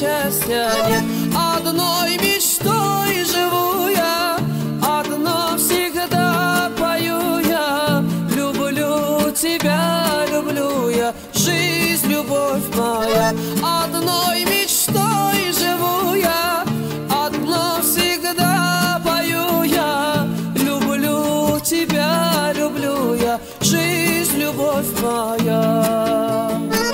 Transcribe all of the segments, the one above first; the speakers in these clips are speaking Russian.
счастья нет. Одной мечтой живу я, одно всегда пою я. Люблю тебя, люблю я, жизнь, любовь моя. Одной мечтой живу я, одно всегда пою я. Люблю тебя, люблю я, жизнь, любовь моя.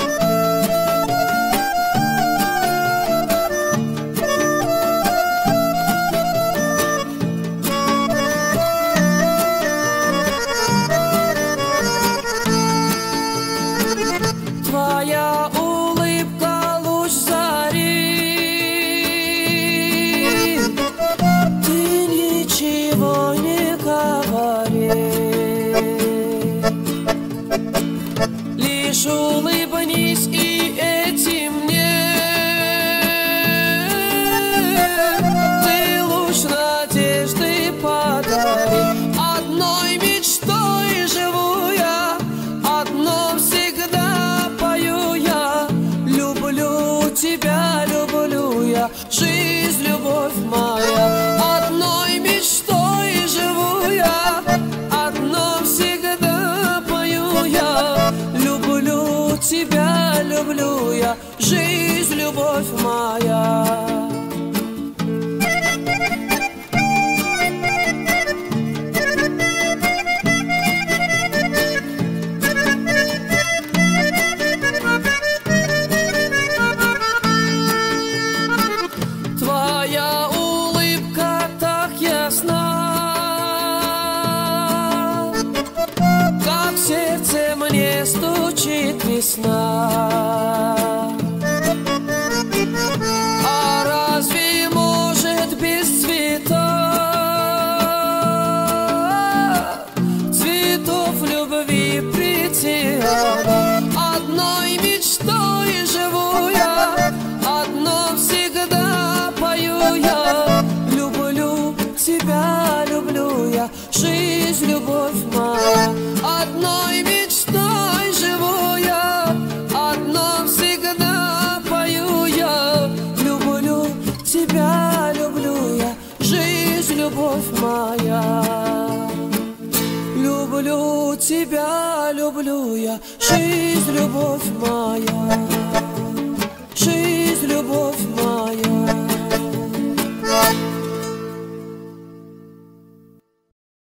Твоя улыбка — луч зари, ты ничего не говори, лишь улыбнись и этим мне. Ты луч надежды подари. Одной мечтой живу я, одно всегда пою я. Люблю тебя, люблю я, жизнь, любовь моя. Одной мечтой живу я, одно всегда пою я. Люблю тебя, люблю я, жизнь, любовь моя. Твоя улыбка так ясна, как в сердце мне стучит весна. А разве может без цветов любви прийти она? Одной мечтой живу я, одно всегда пою я. Люблю тебя, люблю я, жизнь, любовь моя. Одной мечтой живу я, одно всегда пою я. Люблю тебя, люблю я, жизнь, любовь моя. Люблю тебя, люблю я, жизнь, любовь моя, жизнь, любовь моя.